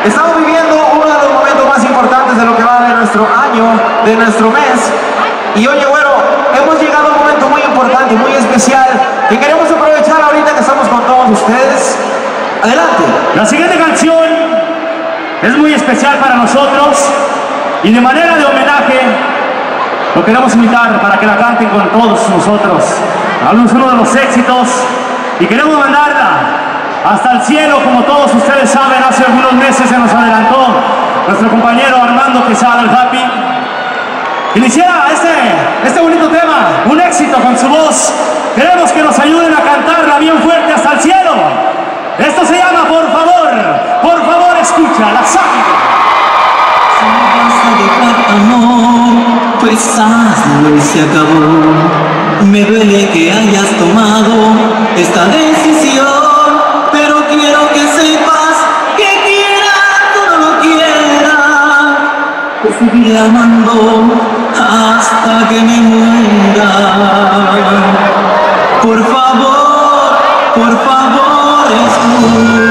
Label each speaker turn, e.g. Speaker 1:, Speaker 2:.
Speaker 1: Estamos viviendo uno de los momentos más importantes de lo que va de nuestro año, de nuestro mes. Y oye, bueno, hemos llegado a un momento muy importante, muy especial, que queremos aprovechar ahorita que estamos con todos ustedes. Adelante.
Speaker 2: La siguiente canción es muy especial para nosotros y de manera de homenaje lo queremos invitar para que la canten con todos nosotros. Es uno de los éxitos y queremos mandarla hasta el cielo. Como todos ustedes saben, hace algunos meses se nos adelantó nuestro compañero Armando Quesada, el Happy. Iniciara este bonito tema, un éxito con su voz. Queremos que nos ayuden a cantarla bien fuerte hasta el cielo. Esto se llama Por favor escucha la sangre.
Speaker 3: Si vas a dejar amor, pues hazlo y se acabó. Me duele que hayas tomado esta decisión, pero quiero que sepas que quieras o no lo quieras, te seguiré amando hasta que me muera. Por favor, escucha.